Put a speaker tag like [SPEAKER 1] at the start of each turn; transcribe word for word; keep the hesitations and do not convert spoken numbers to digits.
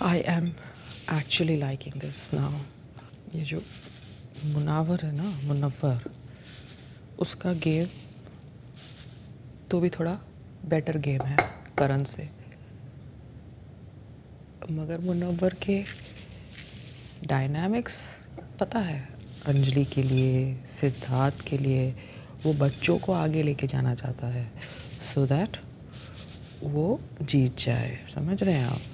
[SPEAKER 1] I am actually liking this now. ये जो मुनावर है ना, मुनव्वर, उसका गेम तो भी थोड़ा बेटर गेम है करण से, मगर मुनव्वर के डायनामिक्स पता है। अंजलि के लिए, सिद्धार्थ के लिए वो बच्चों को आगे लेके जाना चाहता है, सो दैट वो जीत जाए। समझ रहे हैं आप?